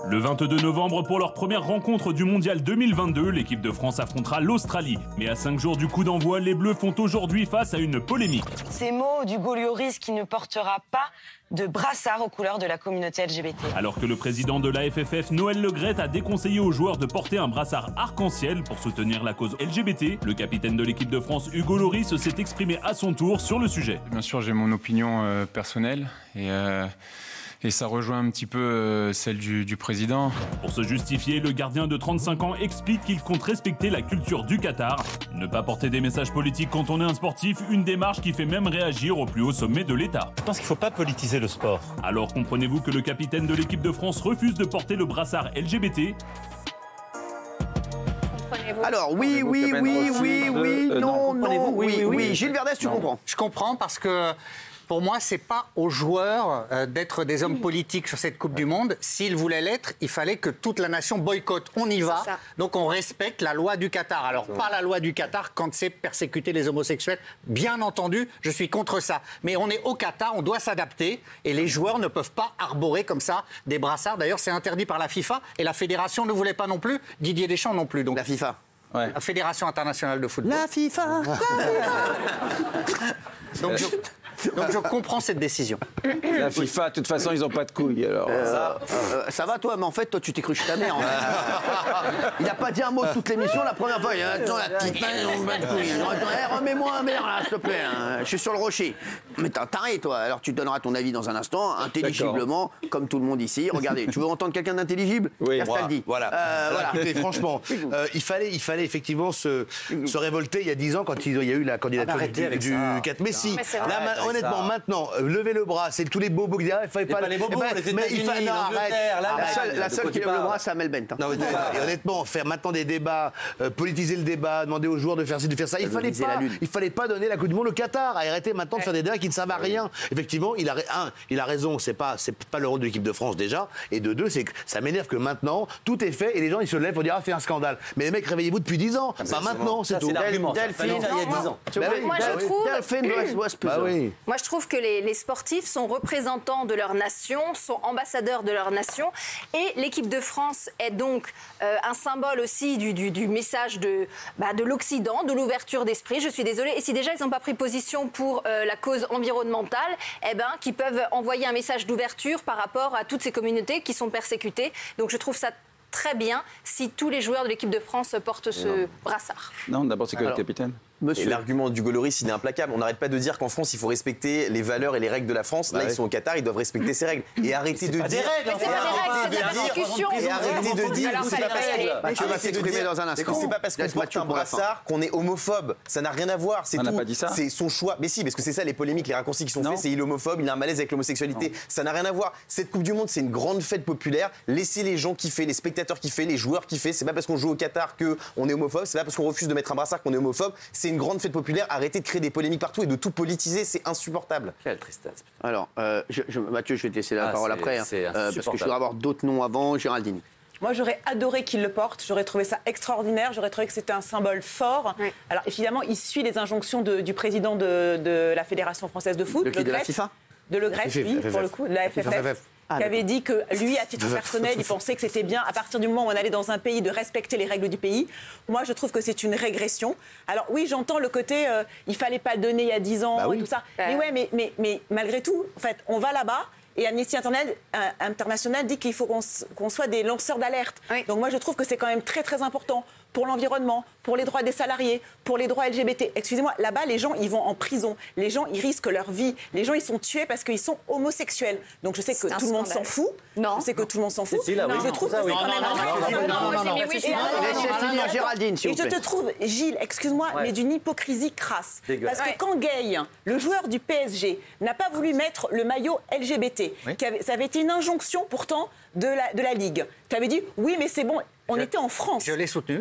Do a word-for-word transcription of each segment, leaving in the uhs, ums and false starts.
Le vingt-deux novembre, pour leur première rencontre du Mondial deux mille vingt-deux, l'équipe de France affrontera l'Australie. Mais à cinq jours du coup d'envoi, les Bleus font aujourd'hui face à une polémique. Ces mots d'Hugo Lloris qui ne portera pas de brassard aux couleurs de la communauté L G B T. Alors que le président de la F F F, Noël Le Graët, a déconseillé aux joueurs de porter un brassard arc-en-ciel pour soutenir la cause L G B T, le capitaine de l'équipe de France, Hugo Lloris, s'est exprimé à son tour sur le sujet. Bien sûr, j'ai mon opinion euh, personnelle et... Euh... Et ça rejoint un petit peu euh, celle du, du président. Pour se justifier, le gardien de trente-cinq ans explique qu'il compte respecter la culture du Qatar. Ne pas porter des messages politiques quand on est un sportif, une démarche qui fait même réagir au plus haut sommet de l'État. Je pense qu'il ne faut pas politiser le sport. Alors comprenez-vous que le capitaine de l'équipe de France refuse de porter le brassard L G B T ? Alors oui, oui, oui, oui, oui, euh, non, non, non, oui, oui, oui, oui. Gilles Verdès, tu non. comprends? Je comprends parce que pour moi, c'est pas aux joueurs euh, d'être des hommes politiques sur cette Coupe du Monde. S'ils voulaient l'être, il fallait que toute la nation boycotte. On y va, donc on respecte la loi du Qatar. Alors pas la loi du Qatar quand c'est persécuter les homosexuels. Bien entendu, je suis contre ça. Mais on est au Qatar, on doit s'adapter et les joueurs ne peuvent pas arborer comme ça des brassards. D'ailleurs, c'est interdit par la FIFA et la fédération ne voulait pas non plus. Didier Deschamps non plus. Donc la FIFA. Ouais. La Fédération internationale de football. La FIFA. La FIFA. Donc je... Donc je comprends cette décision. La FIFA, de toute façon, ils n'ont pas de couilles. Alors. Euh, ça, euh, ça va toi, mais en fait, toi, tu t'es cru chez ta mère. En fait. Il n'a pas dit un mot de toute l'émission la première fois. Il a dit, attends, la petite main, on va de couilles. Hey, remets-moi un verre, là, s'il te plaît. Hein. Je suis sur le rocher. Mais t'es un taré, toi. Alors tu donneras ton avis dans un instant, intelligiblement, comme tout le monde ici. Regardez, tu veux entendre quelqu'un d'intelligible? Oui, Castaldi. Dit. Voilà. Euh, voilà. voilà. Écoutez, franchement, euh, il, fallait, il fallait effectivement se, se révolter il y a dix ans quand il y a eu la candidature ah, du, du quatre. Mais si, mais là, ma, honnêtement, maintenant, euh, levez le bras, c'est tous les bobos qui disent ah, il fallait pas... pas les bobos, eh ben, les mais États-Unis, il fa... non, l'Angleterre, arrête. La seule, la seule qui lève le bras, c'est Amel Bent. Hein. Non, mais, et honnêtement, faire maintenant des débats, euh, politiser le débat, demander aux joueurs de faire ci, de faire ça, il fallait pas, il fallait pas donner la Coupe du Monde au Qatar. Arrêtez maintenant de faire des débats qui ne servent à rien. Effectivement, il a, un, il a raison, c'est pas, c'est pas le rôle de l'équipe de France déjà, et de deux, c'est que ça m'énerve que maintenant tout est fait et les gens ils se lèvent pour dire ah c'est un scandale. Mais les mecs, réveillez-vous depuis dix ans. Pas bah, maintenant, c'est tout. C'est l'argument. Delphine, il y a dix ans. Bah oui, moi, bah je oui. trouve... Delphine doit, doit se peser. Bah oui. Moi, je trouve que les, les sportifs sont représentants de leur nation, sont ambassadeurs de leur nation. Et l'équipe de France est donc euh, un symbole aussi du, du, du message de, bah, de l'Occident, de l'ouverture d'esprit. Je suis désolée. Et si déjà, ils n'ont pas pris position pour euh, la cause environnementale, eh ben, qu'ils peuvent envoyer un message d'ouverture par rapport à toutes ces communautés qui sont persécutées. Donc, je trouve ça très bien si tous les joueurs de l'équipe de France portent ce brassard. Non, d'abord, c'est que le capitaine. Monsieur. Et l'argument d'Hugo Lloris, il est implacable. On n'arrête pas de dire qu'en France, il faut respecter les valeurs et les règles de la France. Là, bah ils ouais. sont au Qatar, ils doivent respecter ces règles. Et arrêtez de pas dire. des règles, Mais c'est pas des règles, c'est de la persécution. Et arrêtez de dire. Alors, c'est fallait pas parce pas y aller. que- Mathieu va arrêtez de s'exprimer dire- dans un instant. C'est pas parce qu'on Laisse porte Mathieu un pour la fin. brassard qu'on est homophobe. Ça n'a rien à voir. C'est On n'a tout. pas dit ça. C'est son choix. Mais si, parce que c'est ça les polémiques, les raccourcis qui sont Non. faits. C'est il est homophobe, il a un malaise avec l'homosexualité. Ça n'a rien à voir. Cette Coupe du Monde, c'est une grande fête populaire. Laissez les gens kiffer, les spectateurs kiffer, les joueurs kiffer. C'est pas parce qu'on joue au Qatar que on est homophobe. C'est pas parce qu'on refuse de mettre un brassard qu'on est homophobe. C'est une grande fête populaire. Arrêtez de créer des polémiques partout et de tout politiser, c'est insupportable. Quelle tristesse. Alors, euh, je, je, Mathieu, je vais te laisser la Ah, parole c'est- après, hein, c'est euh, parce que je insupportable. voudrais avoir d'autres noms avant. Géraldine. Moi, j'aurais adoré qu'il le porte. J'aurais trouvé ça extraordinaire. J'aurais trouvé que c'était un symbole fort. Oui. Alors, évidemment, il suit les injonctions de- du président de, de la Fédération française de foot. De qui, Le de la Greffe. FIFA De Le Greffe, oui, F F F. pour le coup, de la F F F. F F F. Ah, qui avait d'accord. dit que lui, à titre personnel, il pensait que c'était bien, à partir du moment où on allait dans un pays, de respecter les règles du pays. Moi, je trouve que c'est une régression. Alors oui, j'entends le côté, euh, il fallait pas le donner il y a dix ans Bah oui. et tout ça. Ouais. Mais ouais, mais, mais, mais malgré tout, en fait, on va là-bas. Et Amnesty International, euh, International dit qu'il faut qu'on s- qu'on soit des lanceurs d'alerte. Oui. Donc moi, je trouve que c'est quand même très, très important pour l'environnement, pour les droits des salariés, pour les droits L G B T. Excusez-moi, là-bas, les gens, ils vont en prison. Les gens, ils risquent leur vie. Les gens, ils sont tués parce qu'ils sont homosexuels. Donc je sais que C'est un tout le monde scandale. s'en fout. Non. Je sais que tout le monde s'en fout. Si, là, oui. Mais je trouve que Ça, c'est oui. quand Non, même non, un non, très, non, très non, important. non, non, non. Mais oui, Et c'est- alors, Laissez alors, finir attends. Géraldine, s'il Et vous je plaît. te trouve, Gilles, excuse-moi, Ouais. mais d'une hypocrisie crasse. Dégueulasse. Parce que Ouais. quand Gay, le joueur du P S G, n'a pas voulu mettre le maillot L G B T, qui avait- ça avait été une injonction pourtant de la, de la Ligue. Tu avais dit, oui, mais c'est bon, on était en France. Je l'ai soutenu.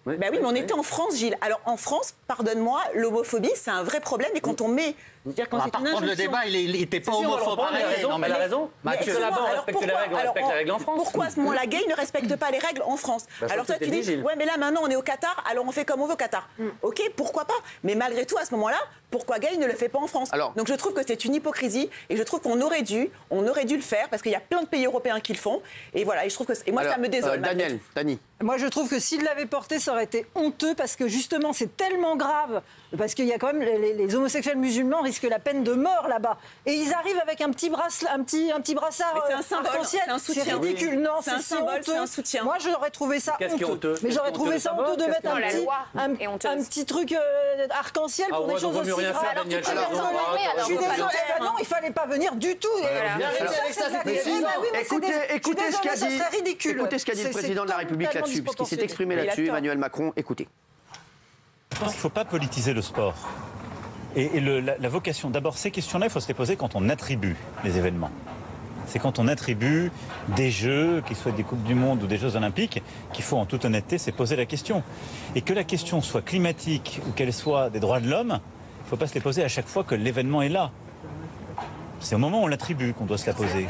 Oui. Bah oui, mais on était en France, Gilles. Alors en France, pardonne-moi, l'homophobie, c'est un vrai problème. Et quand on met... Dire, quand ah, par contre, le débat, il n'était pas homophobe. Elle a raison, mais elle a raison. Mathieu, là-bas, on respecte les règles, on respecte les règles en France. Pourquoi à ce moment-là, gay ne respecte pas les règles en France? bah, alors toi, tu dis, dit, ouais, mais là, maintenant, on est au Qatar, alors on fait comme on veut au Qatar. Mm. Ok, pourquoi pas? Mais malgré tout, à ce moment-là, pourquoi gay ne le fait pas en France? Alors, donc je trouve que c'est une hypocrisie et je trouve qu'on aurait dû, on aurait dû le faire parce qu'il y a plein de pays européens qui le font. Et voilà, et je trouve que et moi, alors, ça me désole. Euh, Daniel, Dani. Moi, je trouve que s'il l'avait porté, ça aurait été honteux parce que justement, c'est tellement grave. Parce qu'il y a quand même les, les homosexuels musulmans risquent la peine de mort là-bas. Et ils arrivent avec un petit, brasse, un petit, un petit brassard arc-en-ciel. C'est ridicule. Oui. Non, c'est un symbole, c'est un soutien. Moi, j'aurais trouvé ça honteux. honteux. Mais j'aurais trouvé ça honteux de mettre un petit, un, un petit truc euh, arc-en-ciel pour ah, des choses aussi graves. Alors, tu peux je suis désolée. Non, il fallait pas venir du tout. Écoutez ce qu'a dit. Écoutez ce qu'a dit le président de la République là-dessus, parce qu'il s'est exprimé là-dessus, Emmanuel Macron. Écoutez. Je pense qu'il ne faut pas politiser le sport. Et, et le, la, la vocation, d'abord, ces questions-là, il faut se les poser quand on attribue les événements. C'est quand on attribue des Jeux, qu'ils soient des Coupes du Monde ou des Jeux Olympiques, qu'il faut en toute honnêteté se poser la question. Et que la question soit climatique ou qu'elle soit des droits de l'homme, il ne faut pas se les poser à chaque fois que l'événement est là. C'est au moment où on l'attribue qu'on doit se la poser.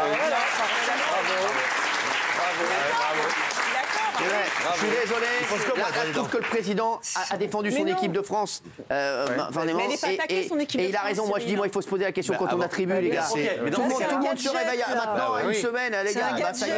Je suis désolé, là, je trouve que le président a, a défendu son équipe de France. Euh, ouais. enfin, mais elle et, et, son équipe et de il a raison, moi je dis, moi il faut se poser la question bah, quand avant. on attribue, bah, les gars. Okay. Tout, tout, tout le monde se réveille maintenant, une semaine, les gars, bah, ça y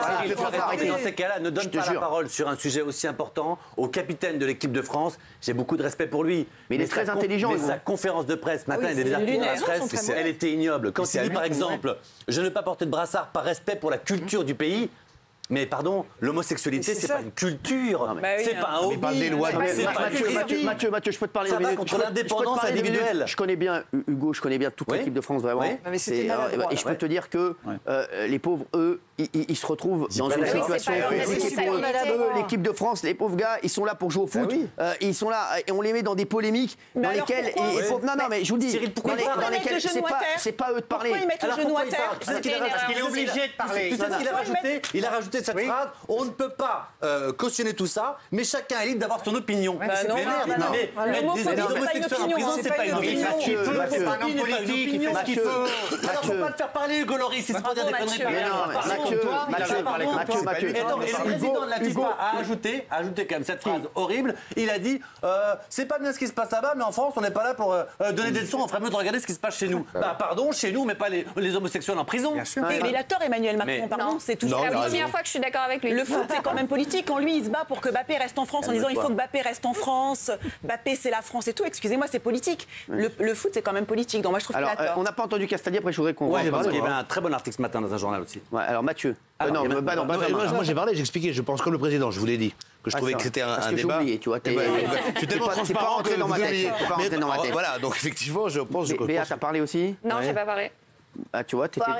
est. Dans ces cas-là, ne donne pas la parole sur un sujet aussi important au capitaine de l'équipe de France. J'ai beaucoup de respect pour lui. Mais il est très intelligent. Mais sa conférence de presse, matin, il y a des articles dans la presse, elle était ignoble. Quand il dit par exemple, je ne veux pas porter de brassard par respect pour la culture du pays. Mais pardon, l'homosexualité, c'est pas une culture, bah oui, c'est hein. pas un hobby. Parle des lois. C'est pas Mathieu, Mathieu, Mathieu, Mathieu, je peux te parler. Ça va contre l'indépendance individuelle. Je connais bien Hugo, je connais bien toute oui. l'équipe de France vraiment. Oui. Mais et, euh, et je peux ouais. te dire que euh, les pauvres, eux, ils, ils se retrouvent dans une situation compliquée pour eux. L'équipe de France, les pauvres gars, ils sont là pour jouer au foot. Ils sont là et on les met dans des polémiques dans lesquelles il faut. Non, non, mais je vous dis, dans lesquelles c'est pas eux de parler. Pourquoi ils mettent le genou à terre? Parce qu'il est obligé de parler. Tu sais ce qu'il a rajouté? Il a rajouté cette phrase. On ne peut pas euh, cautionner tout ça, mais chacun est libre d'avoir son opinion. Bah non, mais merde, non, non. Mais, mais, mais des homosexuels en prison, c'est pas une opinion. C'est pas un homme politique, il fait ce qu'il peut. Alors, faut pas le faire parler, Hugo Loris, c'est pas dire des conneries. Mathieu, Mathieu, Mathieu, Mathieu. Et le président de la FIFA a ajouté, a ajouté quand même cette phrase horrible. Il a dit, c'est pas bien ce qui se passe là-bas, mais en France, on n'est pas là pour donner des leçons. On ferait mieux de regarder ce qui se passe chez nous. Bah pardon, chez nous, mais pas les homosexuels en prison. Mais il a tort, Emmanuel Macron. Pardon, c'est tout. C'est la première fois que je suis d'accord avec lui. Le foot, c'est quand même politique. Quand lui, il se bat pour que Mbappé reste en France en disant il faut que Mbappé reste en France, Mbappé c'est la France et tout. Excusez-moi, c'est politique. Le, le foot, c'est quand même politique. Donc moi, je trouve alors, qu'il a tort. Euh, on n'a pas entendu Castaldi, après je voudrais qu'on... Ouais, je pense qu'il y avait un très bon article ce matin dans un journal aussi. Ouais, alors Mathieu. Ah, euh, non, non, bah, non, bah, moi, moi j'ai parlé, j'ai expliqué, je pense comme le président, je vous l'ai dit, que je ah, trouvais que c'était un, parce un que débat. Oublié, tu vois, t'es tellement transparent pas rentré dans ma tête. Pas rentré dans ma tête. Voilà, donc effectivement, je pense que... Béa, t'as parlé aussi? Non, j'ai pas parlé. Ah, tu vois, t'étais...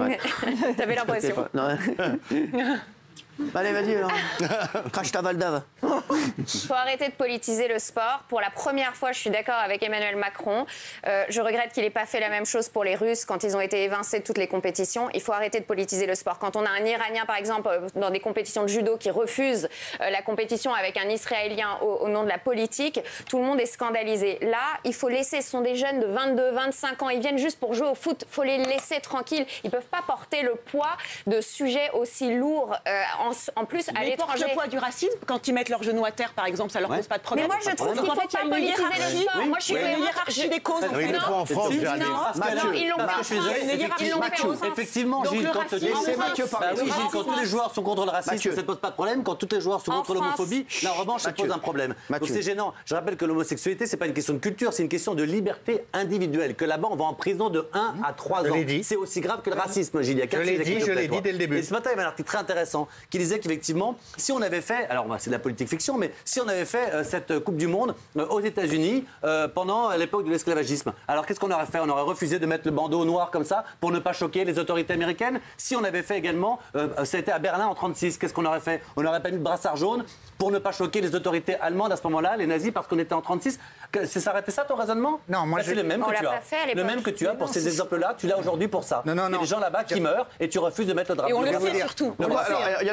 T'avais l'impression. Allez, vas-y, alors. Crache ta Valdave. Il faut arrêter de politiser le sport. Pour la première fois, je suis d'accord avec Emmanuel Macron. Euh, je regrette qu'il n'ait pas fait la même chose pour les Russes quand ils ont été évincés de toutes les compétitions. Il faut arrêter de politiser le sport. Quand on a un Iranien, par exemple, dans des compétitions de judo qui refuse euh, la compétition avec un Israélien au, au nom de la politique, tout le monde est scandalisé. Là, il faut laisser. Ce sont des jeunes de vingt-deux, vingt-cinq ans. Ils viennent juste pour jouer au foot. Il faut les laisser tranquilles. Ils ne peuvent pas porter le poids de sujets aussi lourds euh, en, en plus à l'étranger. Le poids du racisme, quand ils mettent leurs genoux à terre, par exemple, ça leur ouais. pose pas de problème. Mais moi, je trouve qu'il ne faut pas politiser le sport. Oui, moi, je suis oui, une hiérarchie des causes. Oui, le en France, non, ils l'ont pas en France. Effectivement, Gilles, quand tous les joueurs sont contre le racisme, ça ne pose pas de problème. Quand tous les joueurs sont contre l'homophobie, là, en revanche, ça pose un problème. Donc c'est gênant. Je rappelle que l'homosexualité, c'est pas une question de culture, c'est une question de liberté individuelle. Que là-bas, on va en prison de un à trois ans. C'est aussi grave que le racisme, Gilles. Il y a quatre sujets. Je l'ai dit dès le début. Et ce matin, il y avait un article très intéressant qui disait qu'effectivement, si on avait fait, alors c'est de la politique fiction, mais si on avait fait euh, cette Coupe du Monde euh, aux États-Unis euh, pendant l'époque de l'esclavagisme, alors qu'est-ce qu'on aurait fait? On aurait refusé de mettre le bandeau noir comme ça pour ne pas choquer les autorités américaines. Si on avait fait également, euh, ça a été à Berlin en trente-six, qu'est-ce qu'on aurait fait? On n'aurait pas mis de brassard jaune pour ne pas choquer les autorités allemandes à ce moment-là, les nazis, parce qu'on était en trente-six. C'est s'arrêter ça ton raisonnement? Non, moi bah, c'est le même que tu as. Le même que tu as pour ces exemples-là, tu l'as aujourd'hui pour ça. Non, non, non. Il y a des gens là-bas qui meurent et tu refuses de mettre le drapeau. Et on le fait surtout. Il y a la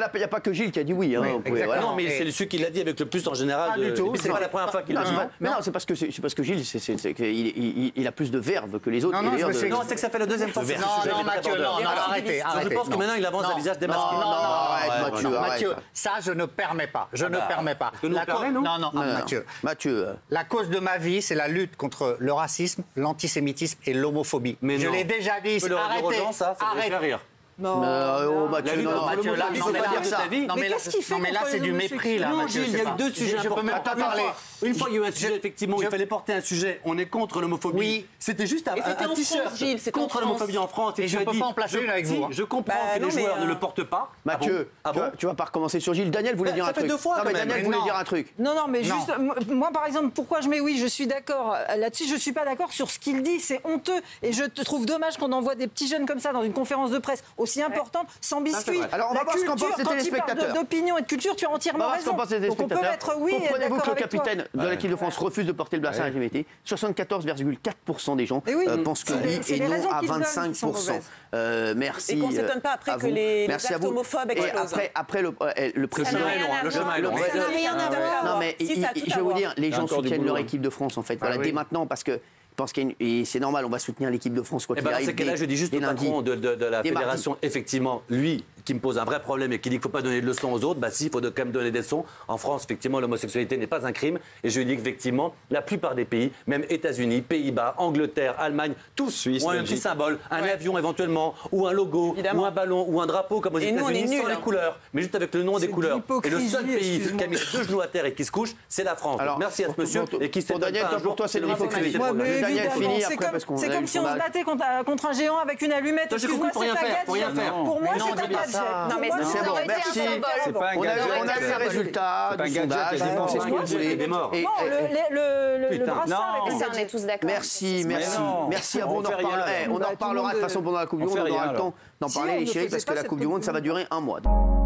n'y a pas que Gilles qui a dit oui. Hein, Oui, vous pouvez, voilà. Non, mais Et- c'est celui qui l'a dit avec le plus en général. Pas de- du tout. Et puis c'est pas la première fois qu'il le Non, dit. c'est pas- mais non, c'est parce que c'est c'est parce que Gilles, c'est- c'est- c'est qu'il- il, il- il a plus de verve que les autres. Non, non, Et je me d'ailleurs, suis- de- non, c'est que ça fait la deuxième fois que de ce verve. sujet Non, est Mathieu, très non, abordé. non, arrêtez, arrêtez. Je pense que non. maintenant il avance Non, à visage non, démasqué. non, non, arrête, non, Mathieu, non, arrête. Mathieu, ça je ne permets pas. Je Ah ne bah, permets pas. parce que nous, La on permet, cause- nous non, non, Non, non, non. Mathieu. Mathieu. euh, La cause de ma vie, c'est la lutte contre le racisme, l'antisémitisme et l'homophobie. Mais je non. l'ai déjà dit. Tu peux le redire aux Arrêtez. gens, ça, ça va les Arrêtez. faire rire. Non. euh, oh, Mathieu, La lutte non, contre Mathieu, là, l'homophobie, non, c'est mais pas là, dire ça. vie. Non, Mais mais là, qu'est-ce qu'il fait non, mais là, contre c'est les du mépris, là, Non, Mathieu, Gilles, il y c'est a eu pas- deux sujets je- je peux importants. même pas Attends, parler. Une fois, il y a eu un sujet, Je- effectivement, je- il fallait porter un sujet. On est contre l'homophobie. Oui. C'était juste un, Et c'était un en t-shirt France, Gilles, c'était en contre France. l'homophobie en France. Et tu je as peux dit, pas en placer je- une avec si, vous, hein. Je comprends Bah, que non, les mais, joueurs euh, ne le portent pas. Mathieu, Ah tu, bon vas, tu vas pas recommencer sur Gilles. Daniel voulait Bah, dire ça un fait truc. deux fois, non, quand mais même. Daniel Mais voulait non. dire un truc. Non, non, mais Non. juste, moi- moi, par exemple, pourquoi je mets oui, je suis d'accord. Là-dessus, je suis pas d'accord sur ce qu'il dit. C'est honteux. Et je te trouve dommage qu'on envoie des petits jeunes comme ça dans une conférence de presse aussi importante, sans biscuits. vrai. Alors, on va La voir ce qu'en culture, pensent les quand il parle téléspectateurs. de- d'opinion et de culture, tu as On va entièrement voir ce qu'en raison. pensent les Donc on peut téléspectateurs. être oui, et Comprenez-vous d'accord que le avec toi. capitaine de l'équipe de France refuse de porter le brassard L G B T? soixante-quatorze virgule quatre pour cent des gens Et oui. euh, pensent que C'est les- oui c'est et les non raisons à qu'ils donnent qui vingt-cinq sont pour cent. mauvaises. Euh, merci. Et qu'on s'étonne pas après euh, à que vous. les- les Merci à actes vous. homophobes Et explosent. après, après le, euh, le président. n'a rien à le voir. chemin est long. Ça n'a rien à voir. Non, mais Si, il- ça a il- tout je à vais vous voir. dire, les Il y a gens encore du soutiennent leur boulot. équipe de France en fait. Voilà, oui. dès maintenant parce que je pense qu'il y a une- et c'est normal, on va soutenir l'équipe de France quoi Et qu'il ben dans arrive. ces cas-là, dès- je dis juste dès au lundi. patron de, de- de la Dès mardi. fédération, effectivement, lui, qui me pose un vrai problème et qui dit qu'il ne faut pas donner de leçons aux autres, bah si, il faut de- quand même donner des leçons. En France, effectivement, l'homosexualité n'est pas un crime. Et je lui dis qu'effectivement, la plupart des pays, même États-Unis, Pays-Bas, Angleterre, Allemagne, tous Suisse, ont un Belgique. petit symbole, un avion éventuellement, ou un logo, Évidemment. ou un ballon, ou un drapeau, comme aux Et nous, on est États-Unis, sans nuls, les hein. couleurs, mais juste avec le nom et des C'est couleurs. de Et le seul l'hypocrisie, pays excuse-moi. qui a mis les deux genoux à terre et qui se couche, c'est la France. Alors, Donc, merci à ce pour- monsieur pour- et qui pour s'étonne Daniel, pas un toi, jour pour toi, c'est que de l'hypocrisie. l'homosexualité Ouais, progresse. mais Daniel, évidemment, fini c'est après, comme, parce qu'on c'est a eu comme le si on se sondage. battait contre, contre un géant avec une allumette. Toi, j'ai compris, Excuse-moi, pour c'est rien un faire, pour rien gadget. faire. Pour moi, Mais non, c'est un dis pas gadget. ça. Pour Non, mais moi, ça C'est aurait bon, été un merci. symbole. C'est pas un On a, gadget. on a eu les résultats C'est pas un du gadget, sondage. il y a des on morts. sait ce que Moi, vous c'est voulez. des morts. Et- Non, et- le, le, le, le Putain. brassard Non. avec Ça, le on est tous d'accord. Merci, merci, non. merci à vous. On On en fait rien, reparlera. alors. On en Bah, tout le reparlera de toute monde, façon pendant la Coupe du on Monde. fait On aura rien, le temps d'en Si, parler, on les ne chéris, faisait parce que pas la cette Coupe du Coupe Monde, du ça va Monde. durer un mois.